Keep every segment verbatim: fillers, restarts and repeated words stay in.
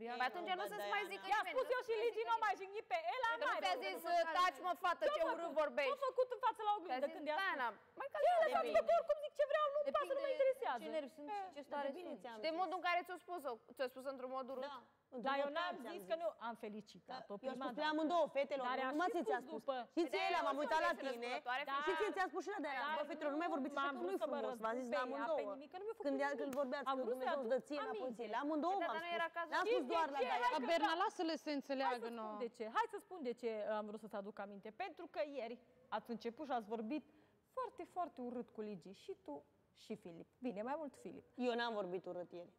Bianca. Păi atunci nu să-ți mai zică I-a spus eu și Ligi nu mai jignit pe Ela. Nu ți-a zis, taci mă fată, ce urât vorbești. Ce-a făcut în față la oglindă când i-a spus? Mai că oricum zic ce vreau, nu-mi pasă, nu mă interesează. Ce nervi sunt și ce stare sunt. De modul în care ți-o spus-o, ți-o spus într-un mod urât. Dar eu n-am zis că nu am felicitat-o. Eu am spus pe amândouă fetelor, numai ți ți-a spus. Și ție la m-am uitat la tine și ție ți-a spus și la de-aia. Bă, fetelor, nu mai vorbiți așa că nu-i frumos, v-am zis la amândouă. Când vorbeați că Dumnezeu îți dă ție înapoi ție, la amândouă m-am spus. N-am spus doar la de-aia. Dar Berna, lasă-le să înțeleagă nouă. Hai să spun de ce am vrut să-ți aduc aminte. Pentru că ieri ați început și ați vorbit foarte, foarte urât cu Ligi. Și tu și Filip. Bine, mai mult Filip. Eu n-am vorbit urât ieri.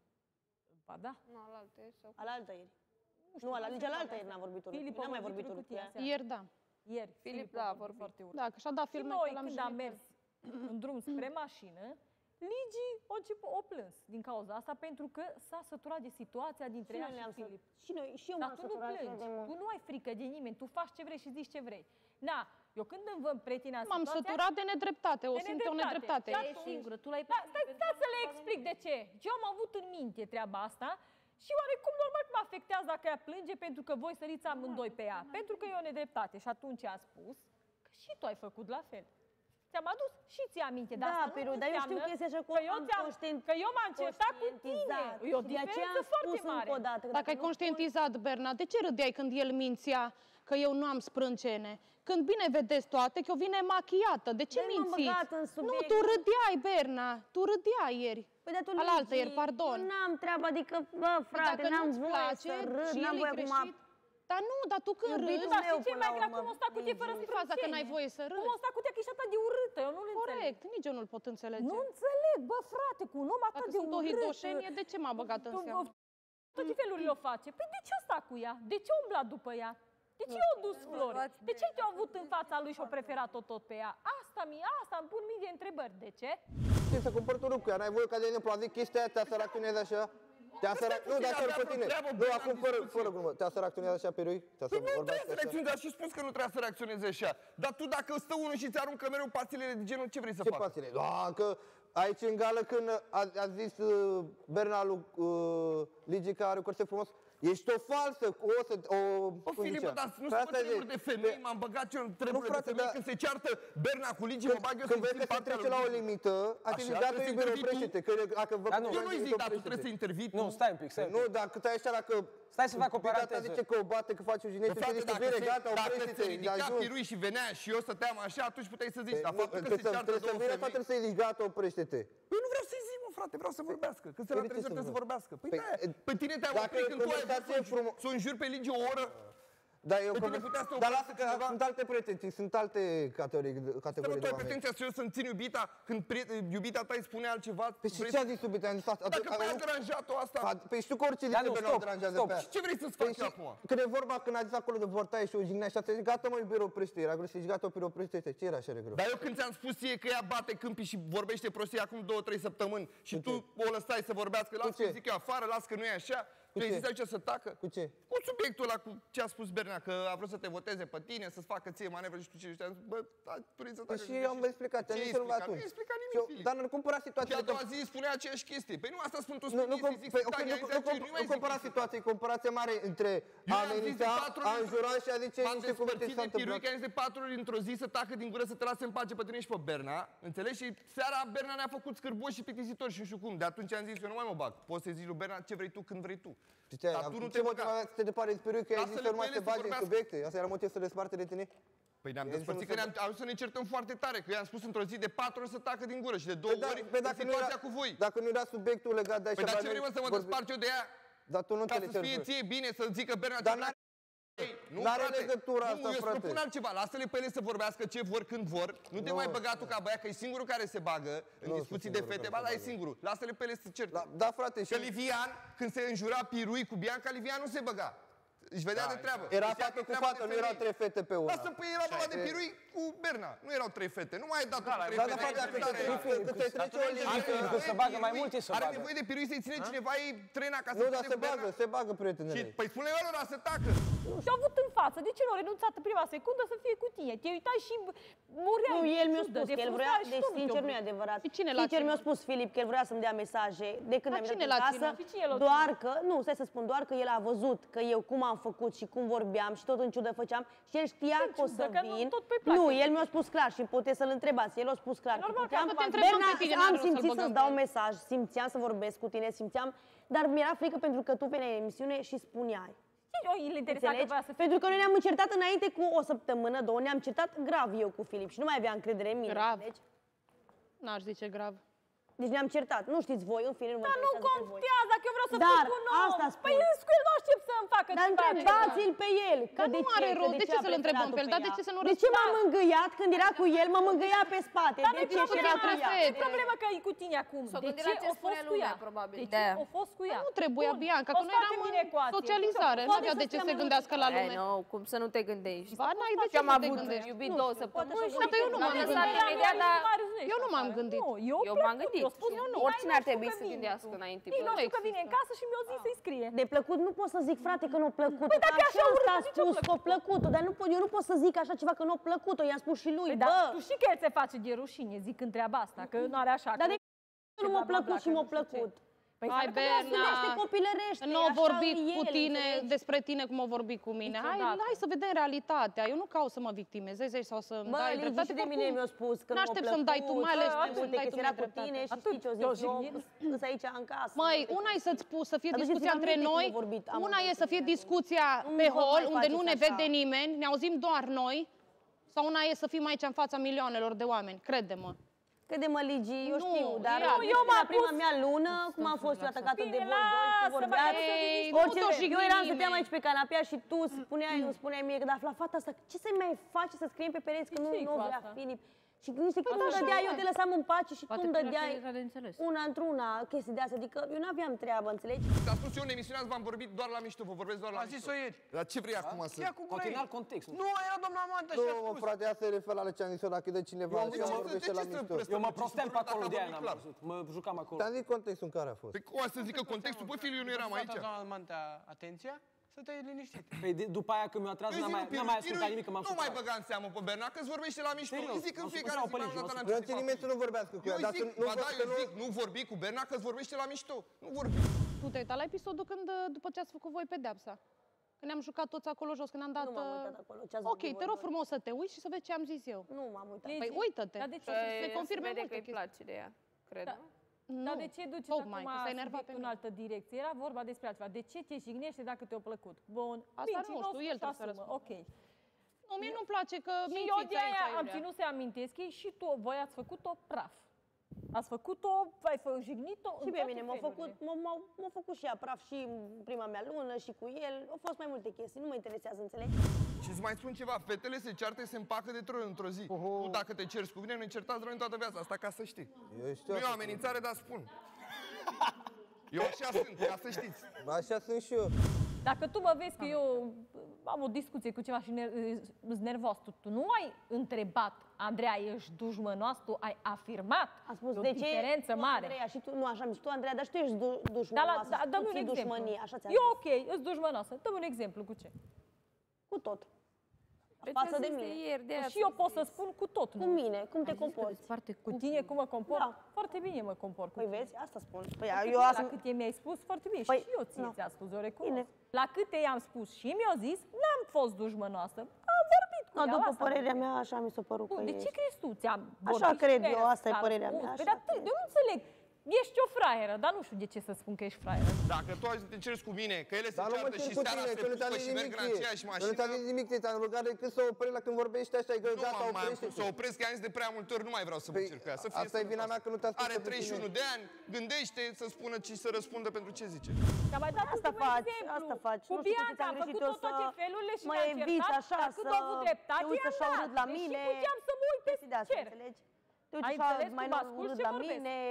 Ba da. Nu, alaltă ieri sau... Alaltă ieri. Nu, la Ligia alaltă ieri n-am vorbit urât. Filip n-am mai vorbit urât. Ieri, da. Ieri. Filip, da, a vorbit foarte urât. Da, că și-a dat filme și noi, că l-am când am mers în drum spre mașină, Ligi o, început, o plâns din cauza asta, pentru că s-a săturat de situația dintre ea și Filip. Și noi, și eu Dar m-am tu nu săturat. plângi, tu nu ai frică de nimeni, tu faci ce vrei și zici ce vrei. Na, eu când îmi văd pretina M-am săturat de nedreptate, o simt o nedreptate. E singură, tu l-ai... Da, stai, stai să le explic de ce. Eu am avut în minte treaba asta și oarecum normal că mă afectează dacă ea plânge pentru că voi săriți amândoi pe ea. Pentru că e o nedreptate. Și atunci a spus că și tu ai făcut la fel. Ți-am adus și ți-a aminte, dar Da, asta Piru, nu dar eu știu că este așa că eu, că eu m-am certat cu tine. E o diferență foarte mare. Dacă ai conștientizat, Berna, de ce râdeai când el mințea că eu nu am sprâncene? Când bine vedeți toate, că eu vine machiată. De ce mințiți? Nu, tu râdeai, Berna. Tu râdeai ieri. Păi de alaltă ieri, pardon. Eu n-am treabă, adică, bă, frate, n-am voie să râd, n-am voie acum... Dar nu, dar tu când râzi... Dar știi ce e mai grav? Cum o sta cu tine fără sprâncene? Faza că n-ai voie să râzi. Cum o sta cu tine că ești atât de urâtă? Eu nu-l înțeleg. Corect, nici eu nu-l pot înțelege. Nu înțeleg, bă, frate, cu un om atât de urât... Dacă sunt o hidoșenie, de ce m-a băgat în seamă? Tot ce felurile o face. Păi de ce sta cu ea? De ce umbla după ea? De ce i-a dus flori? De ce te-a avut în fața lui și a preferat-o tot pe ea? Asta mi, asta îmi pun mii de întrebări. De ce? Ce să cumpăr tu cu ea? N-ai voie ca de exemplu, a zis chestia aia, te-a săracționez așa? Te-a sărac... Nu, dar să pe tine. Nu, acum fără, fără glumă. Te-a săracționez așa pe lui? Păi nu trebuie să reacționezi, dar și spus că nu trebuie să reacționezi așa. Dar tu dacă stă unul și ți aruncă mereu pastilele de genul, ce vrei să faci? Ce pastile? Da, că aici în gală când a, a zis uh, Berna lui uh, Ligi că are un corset frumos, ești o falsă, o să... O, Bă, Filip, dar nu sunt treburi de femei, m-am băgat eu în treburi de femei, când se ceartă Berna cu Ligi, mă bag eu să-i țin partea lui. Când vezi că se trece la o limită, atunci gata, iubire, oprește-te. Eu nu-i zic, dar tu trebuie să intervii tu. Nu, stai un pic, stai un pic. Nu, dacă stai așa, dacă... Stai să fac o paranteză. Zice că o bate, că face o jinetă, Frate, zice, dacă bine, se, gata, dacă oprește-te, se ridica pirui și venea și eu stăteam așa, atunci puteai să zici, dar faptul că se ceartă două femei... Trebuie să-i zici, gata, oprește-te. Păi nu vreau să-i zic, mă, frate, vreau să vorbească. Când se la trezor trebuie să vorbească. Păi da, pe tine te-am oprit când tu ai vrut să o înjuri pe Ligi o oră. Da, eu dar lasă că sunt alte pretenții, sunt alte categorii de oameni. Tu ai pretenția să eu să-mi țin iubita când iubita ta îi spune altceva? Păi și ce a zis iubita? Dacă pe-aia deranjat-o asta... Păi știu că orice zice pe nu deranjează pe aia. Și ce vrei să-ți fac eu acum? Când e vorba, când a zis acolo de vortaie și o jignea și a zis, gata mă iubire, oprește, era greu să zici, gata iubire, oprește-te, ce era așa de greu? Dar eu când ți-am spus ție că ea bate câmpii și vorbește prostii acum două, trei săptămâni și tu o lăsai să vorbească, las că zic eu afară, las că nu e așa, tu ai zis aici să tacă? Cu ce? Cu subiectul ăla, cu ce a spus Berna, că a vrut să te voteze pe tine, să-ți facă ție manevră și tu ce știi, bă, vrei să tacă. Și eu am explicat, am zis atunci. Nu ai explicat nimic, Filip. Dar nu cumpăra situația. Și a doua zi spunea aceeași chestie. Păi nu asta spun tu, nu nu compara situația, e comparație mare între a amenința, a înjura și a zice niște cuvinte s-a întâmplat. Că am zis de patru ori într-o zi să tacă din gură, să te lase în pace pe tine și pe Berna, înțelegi? Și seara Berna ne-a făcut scârboși și plictisitori și nu știu cum. De atunci am zis, eu nu mai mă bag. Poți să zici lui Berna ce vrei tu când vrei tu. Dar tu nu te băga. Ce te depare inspirui că ai zis să nu mai te bagi în subiecte? Asta era motiv să le sparte de tine? Păi ne-am despărțit că ne-am ajuns să ne certăm foarte tare, că eu i-am spus într-o zi de patru ori să tacă din gură și de două ori în situația cu voi. Dacă nu era subiectul legat de așa... Păi dar ce vrei să mă despart eu de ea? Dar tu nu te le Ca să fie ție bine să zică Berna ce vrea. Nu are legătura asta, frate. Eu îți propun altceva, lasă-le pe ele să vorbească ce vor când vor. Nu te mai băga tu ca băiat, că e singurul care se bagă în discuții de fete, ba, dar e singurul. Lasă-le pe ele să certe. Da, frate, că Livian, când se înjura pirui cu Bianca, Livian nu se băga. își vedea de treabă. Era fată cu fată, nu erau trei fete pe una. Lasă, păi era baba de pirui cu Berna. Nu erau trei fete. Nu mai ai dat trei fete. Da, dar dacă te trece o limită... Se bagă mai multe, se bagă. Are nevoie de pirui să-i ține cineva, ei trena ca să Nu, dar se bagă, se bagă prietenele. Păi spune-le lor să tacă. Și-au avut în față. De ce nu au renunțat în prima secundă să fie cu tine? Te uitai și mureai. Nu, el mi-a spus că el vrea, deci sincer nu e adevărat. Sincer mi-a spus Filip că el vrea să-mi dea mesaje de când am intrat în casă, doar că, nu, stai să spun, doar că el a văzut că eu cum am făcut și cum vorbeam și tot în ciudă făceam și el știa că o să vin. Nu, el mi-a spus clar și puteți să-l întrebați. El a spus clar că puteam. Berna, am simțit să-ți dau un mesaj, simțeam să vorbesc cu tine, simțeam, dar mi-era frică pentru că tu veneai în emisiune și spuneai. Pentru că noi ne-am încertat înainte cu o săptămână, două, ne-am certat grav eu cu Filip și nu mai avea încredere în mine. Grav? N-aș zice grav. Deci ne-am certat. Nu știți voi, în fine, nu mă Dar nu contează, dacă eu vreau să Dar, fiu cu un om. asta spun. Păi însă el nu aștept să-mi facă Dar întrebați-l pe el. Dar nu are rost. De ce să-l întrebăm pe el? Dar de ce să nu De ce m-am mângâiat când era cu el? M-am mângâiat pe spate. De ce și era cu ea? E problema că e cu tine acum. De ce a fost cu ea? De ce a fost cu ea? Nu trebuia, Bianca, că noi eram în socializare. Nu avea de ce să se gândească la lume. Nu, cum să nu te gândești. Ba, n-ai de ce să te gândești. Iubit două săptămâni. Dar eu nu m-am gândit. Eu nu m-am gândit. Eu m-am gândit. Oricine ar trebui să gândească înainte. Nici nu știu că vine în casă și mi-o zi să-i scrie. De plăcut nu pot să zic, frate, că nu-a plăcut. Păi dacă așa urât, a spus că a plăcut-o, dar nu pot, eu nu pot să zic așa ceva că nu a plăcut-o. I-am spus și lui, păi bă. Dar tu știi că el se face de rușine zicând treaba asta, că nu are așa. Dar de nu m-a plăcut și m-a plăcut. Hai, Berna, nu o vorbi cu tine despre tine cum o vorbi cu mine. Hai, hai să vedem realitatea. Eu nu caut să mă victimizez sau să-mi dai dreptate. Bă, de mine mi-a spus că n-aștept să-mi dai tu, mai ales tu să-mi dai tu mie dreptate. Tine și știi ce o zic eu, însă aici în casă. Măi, una e să-ți spus, să fie discuția între noi, una e să fie discuția pe hol, unde nu ne vede nimeni, ne auzim doar noi, sau una e să fim aici în fața milioanelor de oameni, crede-mă. Crede-mă, Ligi, eu Nu, știu, dar eu- eu la prima mea lună, cum am fost eu atacată de voi doi, că vorbeați, Ei, orice, nu te jigni eu eram, nimeni. stăteam aici pe canapea și tu spuneai, îmi spuneai mie că da, la fata asta, ce să mai faci să scriem pe pereți că nu, ce-i nu cu vrea asta? Filip? Și niște Păi cum da, îmi dădeai, eu te lăsam în pace și tu Poate îmi că dădeai era de înțeles. una într-una, chestii de astea, adică eu nu aveam treabă, înțelegi? Dar spus eu în emisiunea azi v-am vorbit doar la mișto, vă vorbesc doar la A mișto. zis-o ieri. Dar ce vrei acum să... Continua alt context. Ну, Nu, era doamna Manta și a Nu, spus. frate, asta e refer la ce am zis eu, dacă e de cineva Eu- și de ce am să- vorbește de la ce să mișto. prestăm? Eu mă Deci, prosteam pe dacă acolo, am de aia vorbit n-am clar. văzut. Mă jucam acolo. Ți-am zis contextul în care a fost. Păi cum să zic că contextul, băi, Filiu, eu nu eram aici. Doamna Manta, atenția, să te liniștit. Păi de, după aia când mi-a tras, Eu n-am zic mai, lui n-am mai Piru, ascultat nimic, că m-am nu mai supărat. băga în seamă pe Berna, că-ți vorbește la mișto. Serios, Îi zic în am fiecare supărat zi, pe m-am legi, dat m-am la Eu țin nimeni să nu vorbească cu ea, Eu îi dar zic, să nu ba da, văd că eu nu... zic, nu vorbi cu Berna, că-ți vorbește la mișto. Nu vorbi. Tu te-ai uitat la episodul când, după ce ați făcut voi pedeapsa? Când ne-am jucat toți acolo jos, când am dat... Nu m-am uitat acolo, ce ați Ok, vorbit te voi rog doi. frumos să te uiți și să vezi ce am zis eu. Nu m-am uitat. Păi uită-te. Dar de ce? Se confirme vede multe că îi chestii. place de ea, cred. Da. Nu, Dar de ce duceți tocmai, acum că s-a enervat pe subiectul în mine. altă direcție? Era vorba despre altceva. De ce te jignește dacă te-a plăcut? Bun. Asta Bine, nu cine știu, o el spus, trebuie să asumă. răspundă. Ok. Nu, mie nu-mi place că Și eu mințiți de aici, aia am Iulia. ținut să amintesc ei și tu, voi ați făcut-o praf. Ați făcut-o, ai fă, jignit-o Și pe mine m-a făcut, m-a făcut și ea praf și în prima mea lună și cu el. Au fost mai multe chestii, nu mă interesează, înțelegi? Și îți mai spun ceva, fetele se ceartă, se împacă de trei ori într-o zi. Tu dacă te ceri cu mine, ne certați rău în toată viața, asta ca să știi. Eu știu Nu e o asta. amenințare, dar spun. Eu așa sunt, ca să știți. Așa sunt și eu. Dacă tu mă vezi că eu am o discuție cu ceva și sunt nervos, tu, tu nu ai întrebat, Andreea, ești dușmănoasă, tu ai afirmat. A spus, E o de ce? diferență tu, mare. Andreea, și tu, nu, așa am zis, tu, Andreea, dar și tu ești du Da, dușmanoasă, la, da, dă-mi tu un ții exemplu. dușmănie, așa ți-am Eu zis. ok, ești dușmănoasă. Dă-mi un exemplu cu ce? Cu tot. Păi Față ți-a de zis mine. ieri, de aia Și eu pot să spun cu tot. Cu nu? mine, cum te comporți? Cu tine cum mă comport? Da. Foarte bine mă comport. Cu Păi tine. vezi, asta spun. Păi Foarte eu bine, asta... La cât mi-ai spus, foarte bine. Păi, și eu ție nu. ți-am spus, eu recunosc. Bine. La câte i-am spus și mi-au zis, n-am fost dușmănoasă. Am vorbit cu No, ea. după asta părerea mea, așa mi s-a părut că Bun, de ce ești. crezi tu? Ți-am Așa vorbit cred și eu, mi-ai asta e răspuns. părerea mea, Păi, așa dar cred. eu nu înțeleg. Ești o fraieră, dar nu știu de ce să spun că ești fraieră. Dacă tu ai să te ceri cu mine, că ele se Dar nu mă ceartă cer și cu seara tine, se că nu ți-am pupă zis și merg nimic în ție. aceeași Nu mașină. ți-am zis nimic ție, te-am rugat decât să oprești la când vorbești așa, că Nu gata, m-am mai oprește. să opresc, că am zis de prea multe ori, nu mai vreau să mă Păi, cer cu ea. Să fie asta e vina mea că nu te ascultă Are pe treizeci și unu tine. de ani, gândește să spună și să răspundă pentru ce zice. Că mai dat Asta ultimul faci, exemplu. asta faci. Cu Nu știu ce Bianca ți-am am greșit făcut eu toate să felurile și mă ne-am eviți certat, așa, dar când să a avut dreptate, te uiți i-am așa dat. urât la Deși mine. puteam să mă uit Chestii de pe astea, cer. înțelegi? Te uiți Ai așa înțeles mai cum nou ascult urât și la vorbesc. mine,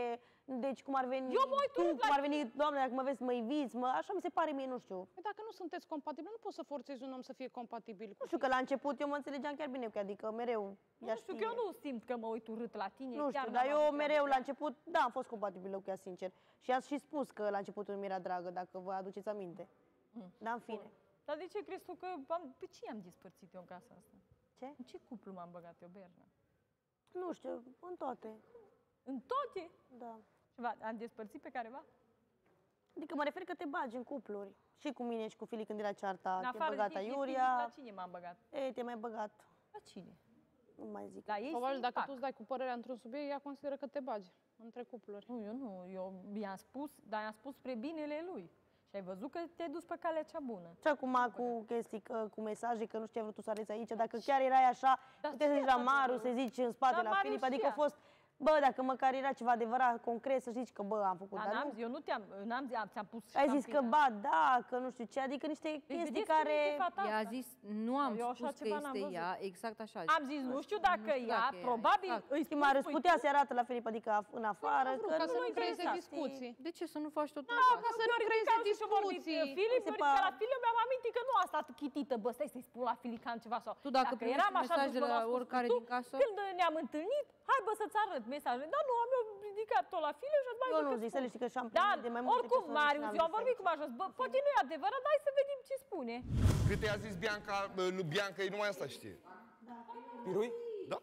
Deci cum ar veni eu mă uit tu, cum ar veni, doamne, dacă mă vezi, mă iviți, mă, așa mi se pare mie, nu știu. Păi dacă nu sunteți compatibili, nu poți să forțezi un om să fie compatibil cu Nu știu, că la început eu mă înțelegeam chiar bine, adică mereu Nu știu, că eu nu simt că mă uit urât la tine. Nu știu, dar eu mereu la început, da, am fost compatibilă cu ea, sincer. Și ați și spus că la început mi era dragă, dacă vă aduceți aminte. Mm. Dar în fine. Dar de ce crezi tu că am, pe cine am despărțit eu în casa asta? Ce? În ce cuplu m-am băgat eu, Berna? Nu știu, în toate. În toate? Da. Ceva, am despărțit pe careva? Adică mă refer că te bagi în cupluri. Și cu mine și cu Fili când era cearta, te-ai băgat aiuria. La cine m-am băgat? Ei, te-ai mai băgat. La cine? Nu mai zic. La ei probabil dacă tu îți dai cu părerea într-un subiect, ea consideră că te bagi între cupluri. Nu, eu nu. Eu i-am spus, dar i-am spus spre binele lui. Și ai văzut că te-ai dus pe calea cea bună. Și acum cu chestii, că, cu mesaje, că nu știu ce ai vrut tu să arăți aici, dacă chiar erai așa, puteți să zici la Maru, să zici în spate la Filip, adică a fost... Bă, dacă măcar era ceva adevărat, concret, să zici că, bă, am făcut, dar, dar n-am nu... zis, eu nu te-am, n-am zis, ți-am pus... Ai zis că, ba, da, că nu știu ce, adică niște deci, chestii care... Ea a zis, nu am eu spus că este ea, exact așa. Am zis, nu știu dacă nu știu ea, dacă probabil exact. Îi spui, Marius putea să arată la Filip, adică în afară, nu, că ca să nu nu creeze discuții. De ce să nu faci tot Da, asta? ca să nu creeze discuții. Filip, la Filip mi-am amintit că nu a stat chitită, bă, stai să-i spun la Filip că am ceva sau... Tu dacă primești un mesaj de la oricare din casă? Când ne-am întâlnit, hai bă să-ți arăt mesajele. Dar nu, am eu ridicat tot la Filip și ați mai Eu nu zic, să le știi că și-am primit de mai multe oricum, Marius, eu am vorbit cu Marius, bă, poate nu e adevărat, dar hai să vedem ce spune. Cât i-a zis Bianca, lui Bianca, e numai asta știe. Pirui? Da.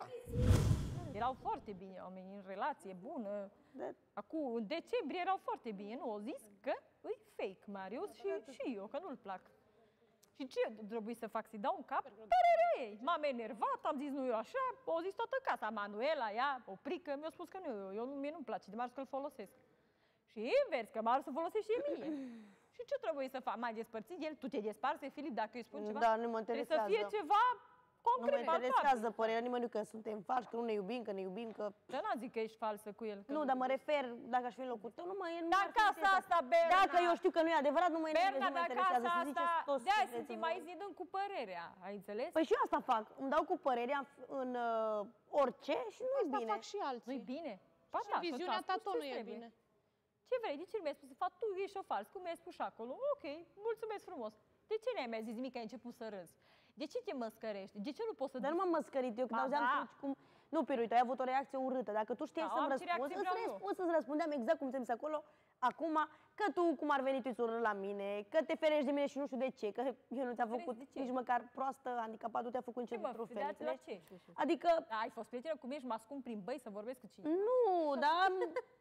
Erau foarte bine oamenii, în relație bună. Acum, în decembrie erau foarte bine, nu? Au zis că e fake, Marius, și, și eu, că nu-l plac. Și ce trebuie să fac? Să-i dau un cap? Tererei! M-am enervat, am zis nu eu așa, au zis toată casa. Manuela, ea, o prică, mi-a spus că nu, eu, eu mie nu-mi place, de Marius că-l folosesc. Și invers, că Marius îl folosește și mie. Și ce trebuie să fac? Mai despărțit el? Tu te desparți, Filip, dacă îi spun ceva? Da, nu mă interesează. Trebuie să fie ceva concret. Nu mă interesează părerea nimănui că suntem falși, că nu ne iubim, că ne iubim, că... Dar n-am zis că ești falsă cu el. Nu, dar mă refer, dacă aș fi în locul tău, nu mă e... Dar casa asta, Berna... Dacă eu știu că nu e adevărat, nu mă, Berna, nu mă interesează, să ziceți toți de-aia ce vreți sunt să mai vă- zi dând cu părerea, ai înțeles? Păi și eu asta fac, îmi dau cu părerea în uh, orice și nu e Asta bine. fac și alții. Nu-i bine? Ba Și da, viziunea tot ta am spus tot ce nu e trebuie. bine. Ce vrei? De ce mi-ai spus? Fac, tu ești o fals, cum mi-ai spus și acolo. Ok, mulțumesc frumos. De ce ne-ai mai zis nimic, ai început să râzi? De ce te măscărești? De ce nu poți să... Dar nu m-am măscărit eu, când Ba auzeam da. tu cum... Nu, Piru, tu ai avut o reacție urâtă. Dacă tu știai Da, să-mi am ce răspunzi, reacție îți vreau eu. răspuns, îți răspundeam exact cum ți-am zis acolo, acum, că tu, cum ar veni, tu îți urât la mine, că te ferești de mine și nu știu de ce, că eu nu ți-am făcut de ce? nici măcar proastă, handicapat, nu te-a făcut nici Ce, mă, într-un fel, fereați la înțelegi? ce? Adică, Da, ai fost prietenă cu mine și mă ascund prin băi să vorbesc cu cine? nu, dar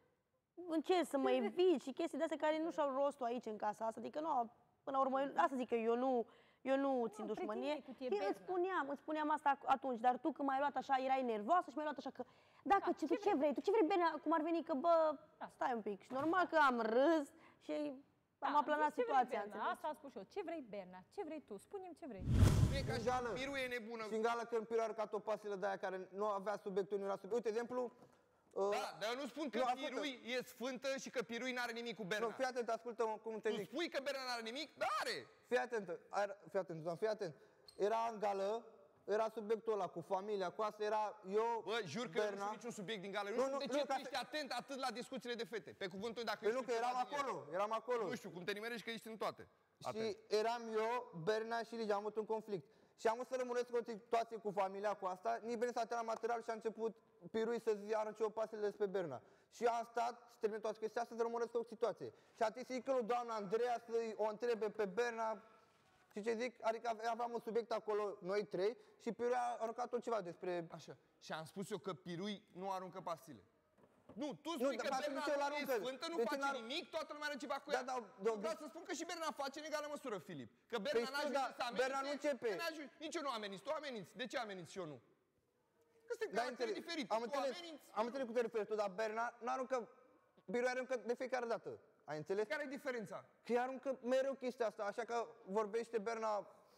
încerc să mă evit și chestii de-astea care nu și-au rostul aici în casa asta, adică nu, până la urmă, eu- asta zic că eu nu, eu nu țin dușmănie. prietenii cu tine, Eu Berna. îți spuneam, îți spuneam asta atunci, dar tu când m-ai luat așa, erai nervoasă și m-ai luat așa că, dacă, Da, ce, ce tu ce vrei? Tu ce vrei, Bine, cum ar veni că, bă, stai un pic. Și normal că am râs și am aplanat zis ce vrei, situația, Berna, înțelegi? asta am spus și eu. Ce vrei, Berna? Ce vrei tu? Spune-mi ce vrei. Nu e ca și Șingală. Piru e nebună. Șingală când Piru a arătat o pastilă de aia care nu avea subiectul, nu era subiect. Uite, de exemplu... uh, Da, dar eu nu spun că Nu, ascultă. Pirui e sfântă și că Pirui n-are nimic cu Berna. Nu, fii atent, ascultă cum te Tu zic. spui că Berna n-are nimic? Da, are. Fii atent, ar- fii atent, Zuzan, fii atent. Era în gală, era subiectul ăla cu familia, cu asta era eu, Bă, jur că Berna. nu sunt niciun subiect din gală. Nu, Nu, știu nu, de nu, ce ca tu să- ești atent atât la discuțiile de fete. Pe cuvântul dacă Păi eu nu, știu că ceva eram din ele. acolo, eram acolo. Nu știu, cum te nimerești că ești în toate. Și Atent. eram eu, Berna și Ligia, am avut un conflict. Și am vrut să rămânesc o situație cu familia cu asta, nimeni s-a la material și a început Pirui să-zi arăce o pasile despre Berna. Și am stat, să termin toată chestia asta, să rămânesc o situație. Și a zis că doamna Andreea să o întrebe pe Berna. Și ce zic? Adică aveam un subiect acolo, noi trei, și Pirui a aruncat tot ceva despre... Așa. Și am spus eu că Pirui nu aruncă pastile. Nu, tu Nu, spui dar că atunci Berna el nu e aruncă. sfântă, nu De ce face n-ar- nimic, toată lumea are ceva cu Da, ea. da, Nu, da, vreau da. să spun că și Berna face în egală măsură, Filip. Că Păi Berna știu, n-ajunge da, să amenințe. Berna nu începe. că n-ajunge- Nici eu nu ameninț. Tu ameninți. De ce ameninți și eu nu? Că suntem Da, caractere înțeleg. diferite. Am Tu înțeles, ameninți. am înțeles cum te referi tu, dar Berna n-aruncă, Pirui aruncă de fiecare dată. Ai înțeles? Care e diferența? Că ea aruncă mereu chestia asta, așa că vorbește Berna,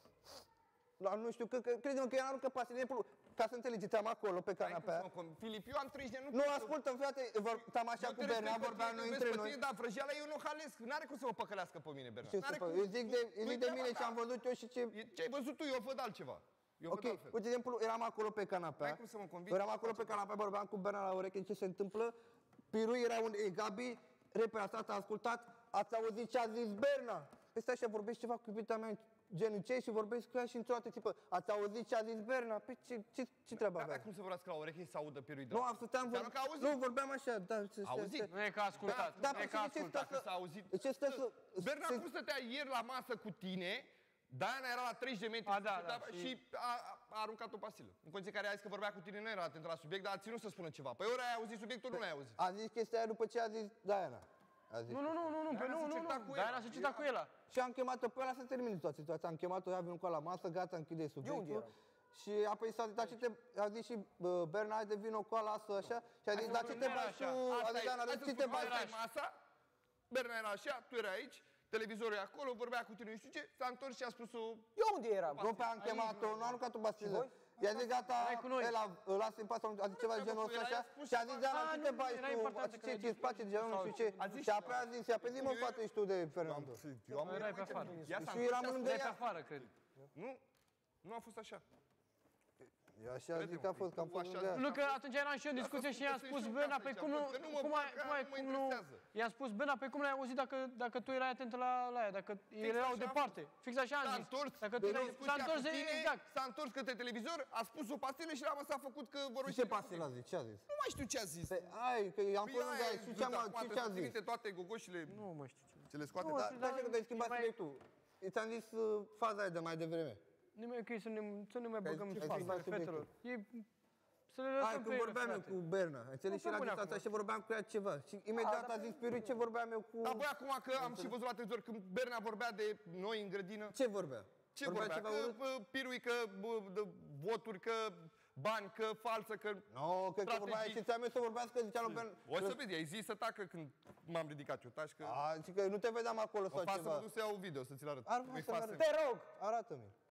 la, nu știu, că, că, crede-mă că ea aruncă pasile, de exemplu, ca să înțelegi, te-am acolo pe canapea. Filip, eu am treizeci de ani. Nu, ascultă, frate, te-am așa Eu cu te Berna, respect pe vorbeam tine, noi te între vezi pe noi. tine, dar vrăjeala eu nu halesc. N-are cum să mă păcălească pe mine, Berna. Ce N-are să fac? cum. Eu zic de, eu zic Nu-i de treaba mine ta. ce am văzut eu și ce... E- Ce ai văzut tu, eu văd altceva. Eu Ok, văd altfel. uite, de exemplu, eram acolo pe canapea. N-ai cum să mă convingi. Eram acolo pe canapea, vorbeam cu Berna la ureche ce se întâmplă. Pirui era un... E, Gabi, repede, a stat, a ascultat, ați auzit ce a zis Berna? Păi stai așa, vorbești ceva cu iubita mea, genul ce și vorbesc cu ea și într-o dată tipă, ați auzit ce a zis Berna? Păi ce, ce, ce treabă avea? Dar cum să vorbească la ureche să audă Pirui de Nu, absolut, vor... nu, vorbeam așa, da. Auzit? Nu e ca ascultat. Da, nu e ca ascultat. Dacă s-a auzit. Ce stă să... Berna cum stătea ieri la masă cu tine, Diana era la treizeci de metri A, da, da, și, și a, a aruncat o pastilă. În condiții care a zis că vorbea cu tine, nu era atent la subiect, dar a ținut să spună ceva. Păi ori ai auzit subiectul, nu l-ai auzit. A zis chestia aia după ce a zis Diana. A zis. Nu, nu, nu, nu, nu, pe nu, nu, nu. Diana se certa cu el. Și am chemat-o pe ăla să termine toată situația. Am chemat-o, ea venit cu ăla la masă, gata, închide subiectul. Și apoi s-a zis, ce te... A zis și Berna, hai de vino cu ăla, asta, așa. Și a zis, dar ce te bagi tu? A zis, Diana, ce te bagi? Masa, Berna era așa, tu erai aici. Televizorul e acolo, vorbea cu tine, nu știu ce, s-a întors și a spus-o... Eu unde eram? Nu, pe am chemat-o, nu a aruncat o bastilă. I-a zis, gata, el a zis, a zis ceva de genul ăsta așa, și a zis, Diana, ce te bagi tu, ce ți-ți place de genul, nu știu ce. Și apoi a zis, ia pe zi, mă, fată, ești tu de Fernando. Eu am erai pe afară. Și eu eram lângă Erai pe ea. afară, cred. Nu, nu a fost așa. Eu așa zic că a fost, că am fost lângă ea. Nu, că atunci eram și eu în discuție și i-am spus, Berna, pe cum nu... Cum ai, cum nu... I-am spus, Berna, pe cum l-ai auzit dacă tu erai atent la ea, dacă ele erau departe. Fix așa am zis. S-a întors, exact. S-a întors către televizor, a spus o pastilă și la s-a făcut că vorbește. Ce pastilă a zis? Ce a zis? Nu mai știu ce a zis. Ai, că am fost lângă ea și ce a zis? Trimite toate gogoșile. Nu mai știu ce. Ce le scoate. Dar ce că ai schimbat subiectul? Ți-am zis faza aia de mai devreme. Nu mai ok să ne, să nu mai băgăm în fața fetelor. E, să le Hai, lăsăm că pe ele, vorbeam eu frate. cu Berna, înțelegi? Și la distanța și vorbeam cu ea ceva. Și imediat a zis Pirui ce vorbeam eu cu... Dar băi, acum că am și văzut la televizor când Berna vorbea de noi în grădină. Ce vorbea? Ce vorbea? Că Pirui, că voturi, că bani, că falsă, că... Nu, cred că vorbea și ți-am eu să vorbească, zicea lui Berna... O să vezi, ai zis să tacă când m-am ridicat eu, taci că... A, zic că nu te vedeam acolo sau ceva. O să mă duc să iau video, să ți-l arăt. Te rog, arată-mi.